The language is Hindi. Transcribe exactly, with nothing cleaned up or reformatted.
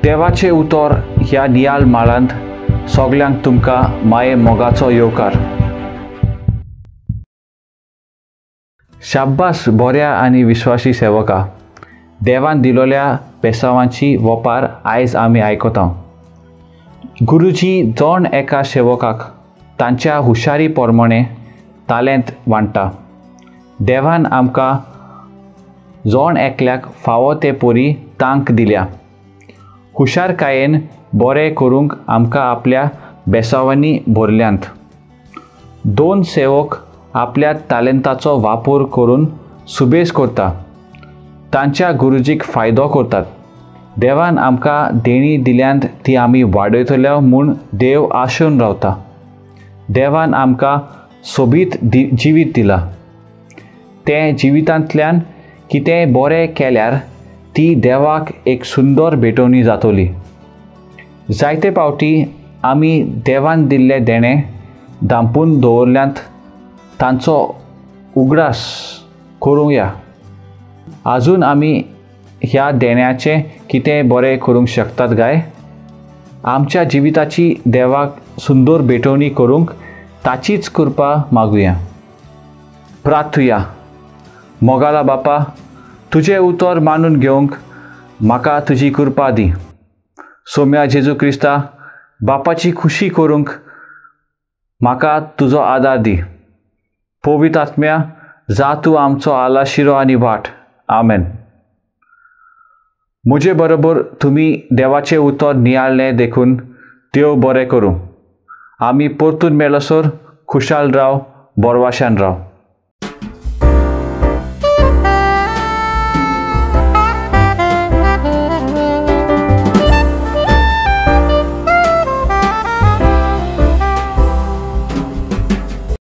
देवाचे उतर ह्या नियाल माळांत सगल्यांक तुमकां माये मोगाचो येवकार। शाब्बास बऱ्या आनी विश्वासी सेवका, देवान दिलोल्या बेसावांची वपार आयज आमी आयकता। गुरुजी जण एका सेवकाक तांच्या हुशारी प्रमाणे तालेंत वांटा। देवान आमकां जण एकल्याक फावो ते परी तांक दिल्या। हुशारकायेन बरें करूंक आमकां आपल्या बेसावांनी भरल्यांत। दोन सेवक आपल्या तालेंताचो वापर करून सुबेज करता, तांच्या गुरुजीक फायदो करतात। देवान आमकां देणी दिल्यांत ती आमी वाडयतल्या म्हूण देव आशेन रावता। देवान आमकां सोबीत दि जिवीत दिलां। तें जिवितांतल्यान कितेंय बरें केल्यार ती देवाक एक सुंदर भेटवणी जातली। जायते फावटी आमी देवान दिल्ले देणे धांपून दवरल्यांत, तांचो उगडास करूया। आजून आमी ह्या देण्याचें कितेंय बरें करूंक शकतात काय? आमच्या जिविताची देवाक सुंदर भेटवणी करूंक ताचीच कृपा मागुया। प्रार्थुया। मोगाला बापा, तुजें उतर मानून घेवंक म्हाका तुजी कृपा दी। सोम्या जेजू क्रिस्ता, बापाची खुशी करूंक म्हाका तुजो आदार दी। पवित्र आत्म्या, जा तूं आमचो आलाशिरो आनी वाट। आमेन। म्हजे बरोबर तुमी देवाचें उतर नियाळें देखून देव बरें करूं। आमी परतून मेळसर खुशाल राव, बरवाशान राव।